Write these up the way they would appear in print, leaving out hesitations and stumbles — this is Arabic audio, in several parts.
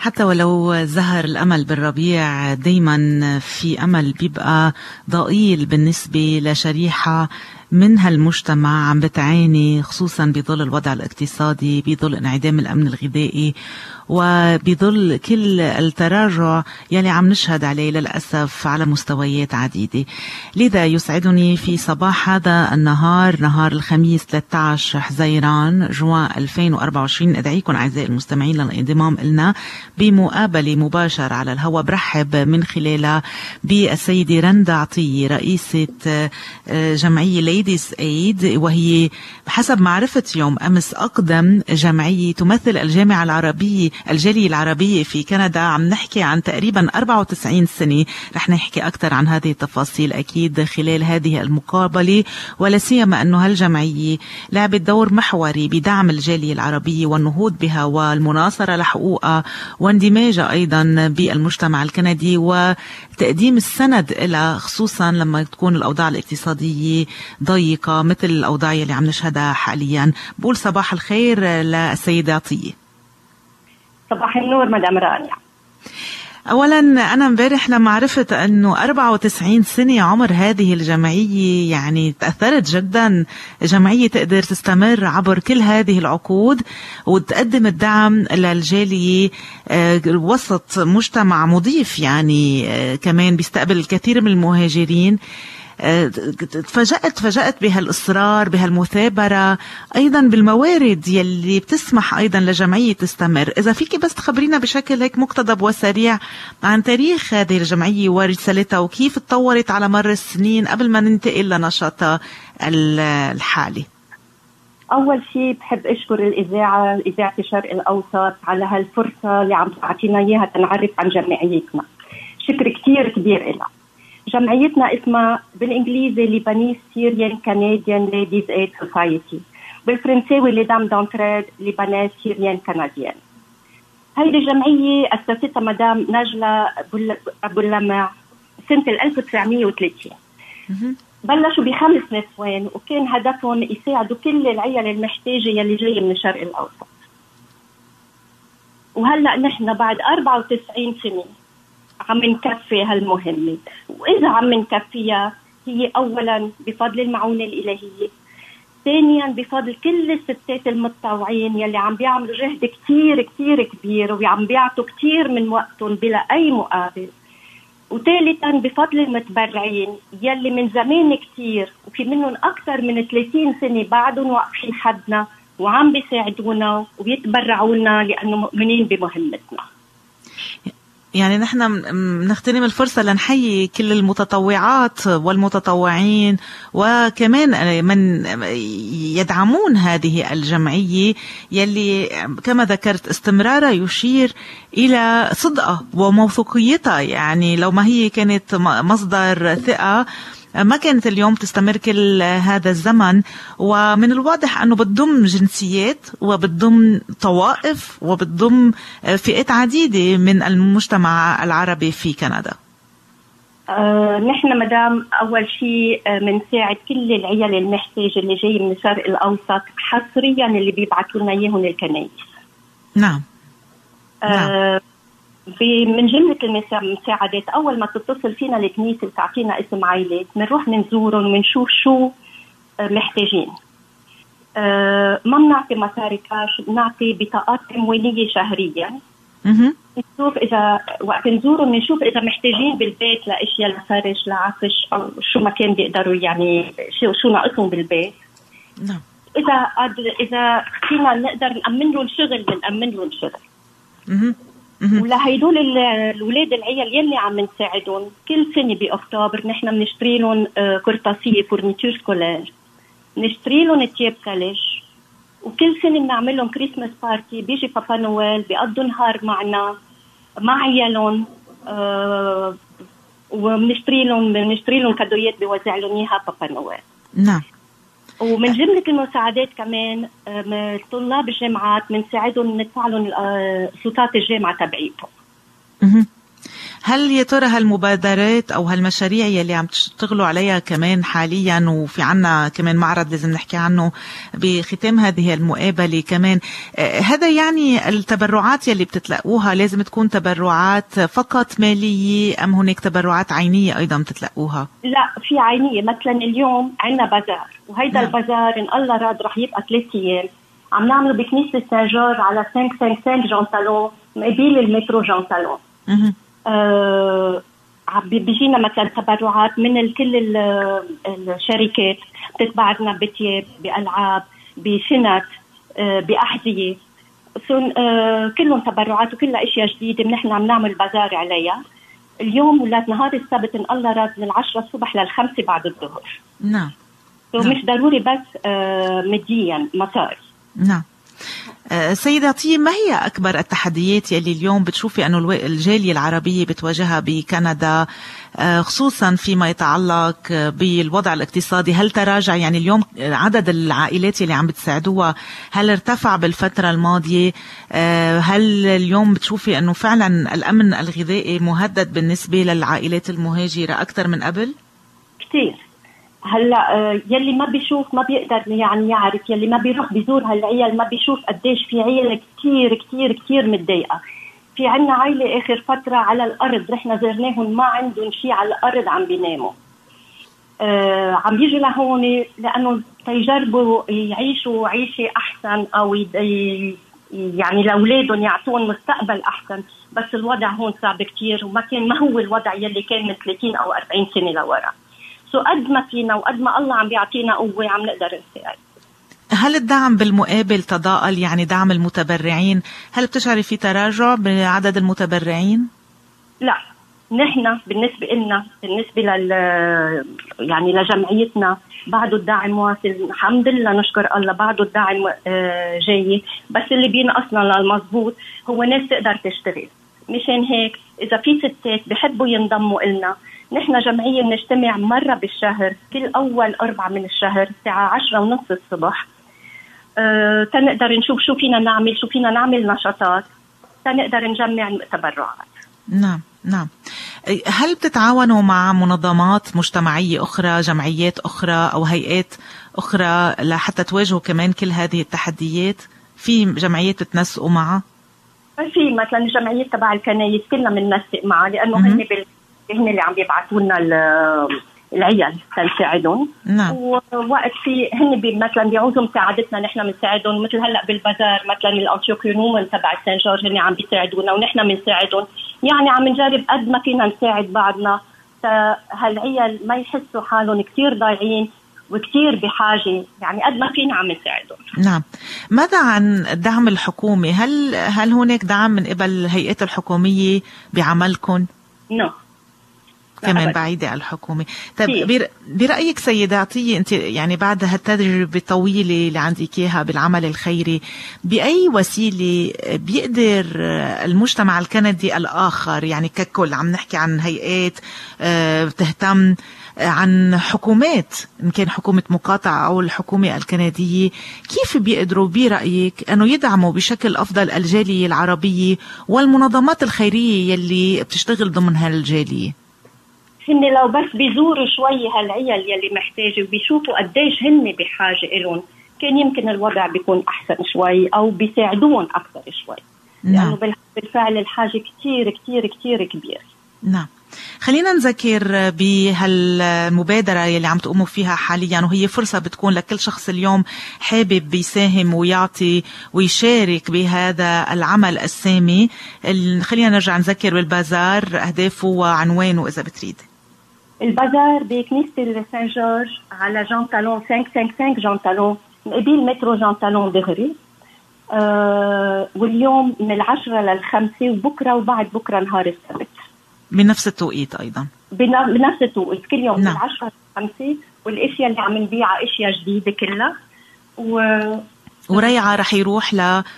حتى ولو زهر الأمل بالربيع دايما في أمل بيبقى ضئيل بالنسبة لشريحة من هالمجتمع عم بتعاني، خصوصا بظل الوضع الاقتصادي، بظل انعدام الأمن الغذائي، وبظل كل التراجع يلي عم نشهد عليه للأسف على مستويات عديدة. لذا يسعدني في صباح هذا النهار، نهار الخميس 13 حزيران جوان 2024، أدعيكم أعزائي المستمعين للانضمام لنا بمقابلة مباشرة على الهواء. برحب من خلالها بالسيدة رندا عطية، رئيسة جمعية ليديز ايد، وهي بحسب معرفة يوم أمس أقدم جمعية تمثل الجامعة العربية الجالية العربية في كندا. عم نحكي عن تقريبا 94 سنة. رح نحكي أكثر عن هذه التفاصيل أكيد خلال هذه المقابلة، ولا سيما أنه هالجمعية لعبت دور محوري بدعم الجالية العربية والنهوض بها والمناصرة لحقوقها واندماجها أيضا بالمجتمع الكندي وتقديم السند لها، خصوصا لما تكون الأوضاع الاقتصادية ضيقة مثل الأوضاع اللي عم نشهدها حاليا. بقول صباح الخير للسيدة عطية. صباح النور مدام رانيا. أولا أنا امبارح لما عرفت أنه 94 سنة عمر هذه الجمعية، يعني تأثرت جدا. جمعية تقدر تستمر عبر كل هذه العقود وتقدم الدعم للجالية وسط مجتمع مضيف، يعني كمان بيستقبل الكثير من المهاجرين. تفاجأت بهالإصرار، بهالمثابرة، أيضا بالموارد يلي بتسمح أيضا لجمعية تستمر. إذا فيك بس تخبرينا بشكل هيك مقتضب وسريع عن تاريخ هذه الجمعية ورسالتها وكيف تطورت على مر السنين قبل ما ننتقل لنشاطها الحالي. أول شيء بحب أشكر إذاعة الشرق الأوسط على هالفرصة اللي عم تعطينا إياها تنعرف عن جمعيتنا. شكر كتير كبير لها. جمعيتنا اسمها بالإنجليزي ليبانيز سيريان كنديان ليديز ايد سوسايتي، بالفرنساوي لدام دونتريد ليبانيز سيريان كنديان. هيدي الجمعية أسستها مدام نجلة أبو اللمع سنة 1930. بلشوا ب5 نسوان وكان هدفهم يساعدوا كل العيال المحتاجة يلي جاية من الشرق الأوسط. وهلأ نحن بعد 94 سنة عم نكفي هالمهمة، وإذا عم نكفيها هي أولا بفضل المعونة الإلهية، ثانيا بفضل كل الستات المتطوعين يلي عم بيعملوا جهد كتير كتير كبير وعم بيعطوا كتير من وقتهم بلا أي مقابل، وثالثا بفضل المتبرعين يلي من زمان كتير وفي منهم أكثر من 30 سنة بعدهم واقفين حدنا وعم بيساعدونا وبيتبرعوا لنا لأنه مؤمنين بمهمتنا. يعني نحن نغتنم الفرصة لنحيي كل المتطوعات والمتطوعين وكمان من يدعمون هذه الجمعية يلي كما ذكرت استمرارها يشير إلى صدقها وموثوقيتها. يعني لو ما هي كانت مصدر ثقة ما كانت اليوم تستمر كل هذا الزمن. ومن الواضح أنه بتضم جنسيات وبتضم طوائف وبتضم فئات عديدة من المجتمع العربي في كندا. نحن مدام أول شيء منساعد كل العيال المحتاجة اللي جاي من الشرق الأوسط، حصريا اللي بيبعثوا لنا إياهم الكنائس. نعم. نعم. من جملة المساعدات أول ما تتصل فينا الكنيسة وتعطينا اسم عائلات بنروح نزورهم ونشوف شو محتاجين. ما بنعطي مصاري كاش، بنعطي بطاقات تموينية شهريا. نشوف إذا وقت نزورهم بنشوف إذا محتاجين بالبيت لأشياء لفرش لعفش أو شو ما كان بيقدروا، يعني شو ناقصهم بالبيت. نعم. إذا فينا نقدر نأمن لهم شغل بنأمن لهم شغل. ولهيدول الولاد العيال يلي عم نساعدهم كل سنة بأكتوبر نحن بنشتري لهم كرطاسية فورنيتور سكولير، بنشتري لهم تياب ثلج، وكل سنة بنعمل لهم كريسماس بارتي، بيجي بابا نويل بيقضوا نهار معنا مع عيالهم، وبنشتري لهم كادويات بيوزع لهم اياها بابا نويل. نعم. ومن جملة المساعدات كمان طلاب الجامعات بنساعدهم ندفع لهم صوتات الجامعة تبعيتهم. هل يا ترى هالمبادرات أو هالمشاريع يلي عم تشتغلوا عليها كمان حاليا، وفي عنا كمان معرض لازم نحكي عنه بختام هذه المقابلة كمان، هذا يعني التبرعات يلي بتتلقوها لازم تكون تبرعات فقط مالية أم هناك تبرعات عينية أيضا بتتلقوها؟ لا، في عينية. مثلا اليوم عنا بازار، وهيدا البازار إن الله راد رح يبقى 3 أيام. عم نعمله بكنيسة سان جورج على 555 جون تالون مقابل المترو جون تالون. بيجينا مثلا تبرعات من كل الشركات، بتتبع لنا بتياب، بألعاب، بشنط، بأحذية، كلهم تبرعات وكلها اشياء جديدة نحن عم نعمل بازار عليها. اليوم ولاد نهار السبت إن الله راد من 10 الصبح ل5 بعد الظهر. نعم. مش ضروري بس ماديا مصاري. نعم. سيدة عطية، ما هي أكبر التحديات يلي اليوم بتشوفي أنه الجالية العربية بتواجهها بكندا، خصوصا فيما يتعلق بالوضع الاقتصادي؟ هل تراجع؟ يعني اليوم عدد العائلات يلي عم بتساعدوها هل ارتفع بالفترة الماضية؟ هل اليوم بتشوفي أنه فعلا الأمن الغذائي مهدد بالنسبة للعائلات المهاجرة أكثر من قبل؟ كتير. هلا يلي ما بيشوف ما بيقدر يعني يعرف، يلي ما بيروح بيزور هالعيال ما بيشوف قديش في عيال كتير كتير كتير متضايقة. في عنا عائلة آخر فترة على الأرض رحنا زرناهم ما عندهم شيء على الأرض عم بيناموا. عم بيجوا لهون لأنه تيجربوا يعيشوا عيشة أحسن أو يعني لأولادهم يعطون مستقبل أحسن، بس الوضع هون صعب كتير ما هو الوضع يلي كان من 30 أو 40 سنة لورا. قد ما فينا وقد ما الله عم بيعطينا قوة عم نقدر نساعد. هل الدعم بالمقابل تضاءل؟ يعني دعم المتبرعين، هل بتشعري في تراجع بعدد المتبرعين؟ لا، نحن بالنسبة لنا بالنسبة يعني لجمعيتنا بعده الدعم واصل الحمد لله، نشكر الله بعده الدعم جاي، بس اللي بينقصنا للمضبوط هو ناس تقدر تشتغل. مشان هيك إذا في ستات بحبوا ينضموا إلنا، نحن جمعية بنجتمع مرة بالشهر كل أول 4 من الشهر الساعة 10:30 الصبح، تنقدر نشوف شو فينا نعمل نشاطات، تنقدر نجمع تبرعات. نعم نعم. هل بتتعاونوا مع منظمات مجتمعية أخرى، جمعيات أخرى أو هيئات أخرى لحتى تواجهوا كمان كل هذه التحديات؟ في جمعيات بتنسقوا معها؟ في مثلا الجمعية تبع الكنايس كلنا بننسق معها، لأنه هن اللي عم بيبعثوا لنا العيال تنساعدهم. نعم. ووقت في هن مثلا بيعوزوا مساعدتنا نحن بنساعدهم، مثل هلا بالبازار مثلا الانتيوكينومن تبع سان جورج هن عم بيساعدونا ونحن بنساعدهم، يعني عم نجرب قد ما فينا نساعد بعضنا هالعيال ما يحسوا حالهم كثير ضايعين وكثير بحاجة، يعني قد ما فينا عم نساعدهم. نعم. ماذا عن الدعم الحكومي؟ هل هناك دعم من قبل الهيئات الحكومية بعملكم؟ نو كمان بعيدة عن الحكومة. طيب برأيك سيدة عطية، أنت يعني بعد هالتجربة الطويلة اللي عندك إياها بالعمل الخيري، بأي وسيلة بيقدر المجتمع الكندي الآخر، يعني ككل عم نحكي عن هيئات تهتم، عن حكومات إن كان حكومة مقاطعة أو الحكومة الكندية، كيف بيقدروا برأيك أنه يدعموا بشكل أفضل الجالية العربية والمنظمات الخيرية يلي بتشتغل ضمن هالجالية؟ هن لو بس بيزوروا شوي هالعيال يلي محتاجة وبيشوفوا قديش هن بحاجة إلهم، كان يمكن الوضع بيكون أحسن شوي أو بيساعدون أكثر شوي. نعم. لأنه بالفعل الحاجة كتير كتير كتير كبير. نعم. خلينا نذكر بهالمبادرة يلي عم تقوموا فيها حاليا، وهي فرصة بتكون لكل شخص اليوم حابب بيساهم ويعطي ويشارك بهذا العمل السامي. خلينا نرجع نذكر بالبازار أهدافه وعنوانه إذا بتريد. البازار بكنيسة سان جورج على جون تالون 555 جون تالون مقابل مترو جون تالون دغري. واليوم من 10 ل5 وبكرة وبعد بكرة نهار السبت بنفس التوقيت أيضا. بنفس التوقيت كل يوم. نعم. من 10 ل5، والاشياء اللي عم نبيعها اشياء جديدة كلها. وريعة رح يروح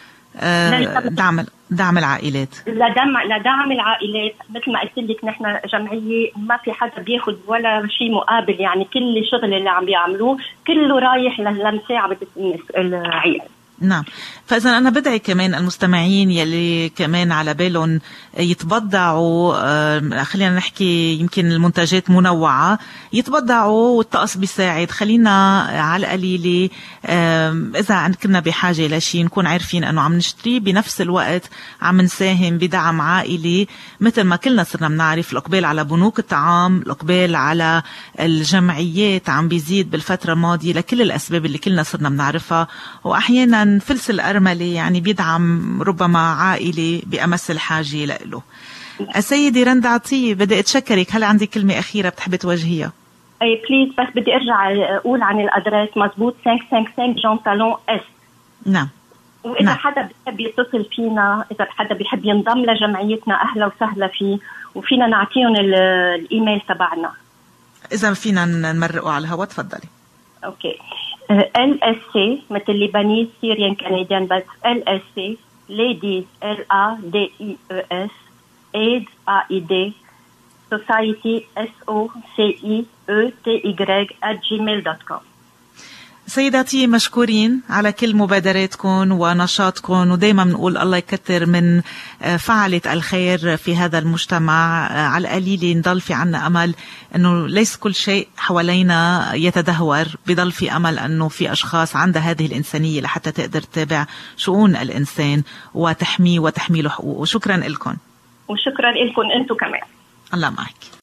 دعم العائلات. لدعم العائلات. مثل ما قلت لك نحن جمعية ما في حدا بياخد ولا شيء مقابل، يعني كل الشغل اللي عم بيعملوه كله رايح لمساعدة العيال. نعم. فإذا أنا بدعي كمان المستمعين يلي كمان على بالهم يتبضعوا، خلينا نحكي يمكن المنتجات منوعة، يتبضعوا والطقس بيساعد. خلينا على القليلة إذا كنا بحاجة لشيء نكون عارفين أنه عم نشتري، بنفس الوقت عم نساهم بدعم عائلي. مثل ما كلنا صرنا بنعرف الإقبال على بنوك الطعام، الإقبال على الجمعيات عم بيزيد بالفترة الماضية لكل الأسباب اللي كلنا صرنا بنعرفها. وأحيانا فلس الأرملة يعني بيدعم ربما عائلة بأمس الحاجة له. السيدة رندا عطية، بدي أتشكرك. هل عندي كلمة أخيرة بتحبي توجهيها؟ اي بليز، بس بدي ارجع اقول عن الادريس مزبوط 555 جون تالون اس. نعم. واذا حدا بيحب يتصل فينا، اذا حدا بيحب ينضم لجمعيتنا، اهلا وسهلا فيه، وفينا نعطيهم الايميل تبعنا. اذا فينا نمرقه على الهواء تفضلي. اوكي. LSC مثل ليبانيز سيريان كنديان، بس LSC Ladies LADIES AIDS AID Society SOCIETY@gmail.com. سيداتي مشكورين على كل مبادراتكم ونشاطكم، ودايما بنقول الله يكتر من فعلة الخير في هذا المجتمع. على القليل نضل في عنا أمل أنه ليس كل شيء حوالينا يتدهور، بضل في أمل أنه في أشخاص عندها هذه الإنسانية لحتى تقدر تتابع شؤون الإنسان وتحميه وتحمي له حقوقه. شكرا لكم. وشكرا لكم أنتم كمان. الله معك.